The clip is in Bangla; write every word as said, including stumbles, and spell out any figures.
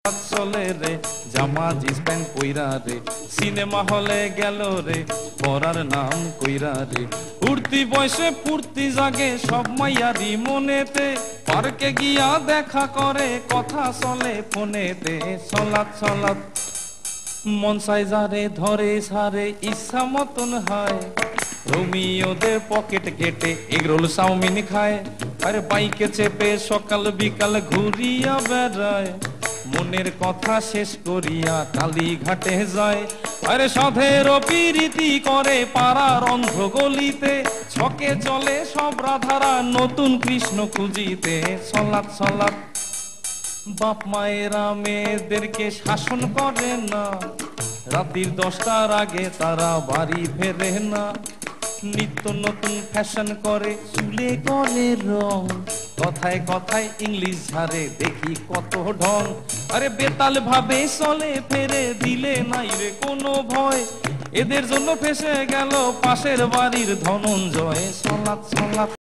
সালাত চলে রে, জামা জিন্স প্যান্ট পইরা রে, সিনেমা হলে গেল রে, পড়ার নাম কইরা রে। উঠতি বয়সে ফুর্তি জাগে সব মাইয়ারি মনেতে, পার্কে গিয়া দেখা করে কথা চলে ফোনেতে। সালাত সালাত মন চাই যারে ধরে সারে ইচ্ছা মতন হয়, রোমিওদের পকেট কেটে এগরোল চাউমিন খায়, আরে বাইকে চেপে সকাল বিকাল ঘুরিয়া বেড়ায়, মনের কথা শেষ করিয়া কালীঘাটে যায়। আরে সাধের পিরিতি করে পাড়ার অন্ধ গলিতে, ছকে চলে সব রাধারা নতুন কৃষ্ণ খুঁজিতে। সালাত সালাত বাপ মায়েরা মেয়েদেরকে শাসন করে না, রাত্রির দশটার আগে তারা বাড়ি ফেরে না, নিত্য নতুন ফ্যাশন করে চুলে করে রং, কথায় কথায় ইংলিশ ঝাড়ে দেখি কত ঢং। আরে বেতাল ভাবে চলে ফেরে দিলে নাই রে কোনো ভয়, এদের জন্য ফেসে গেল পাশের বাড়ির ধনঞ্জয়। সালাত সালাত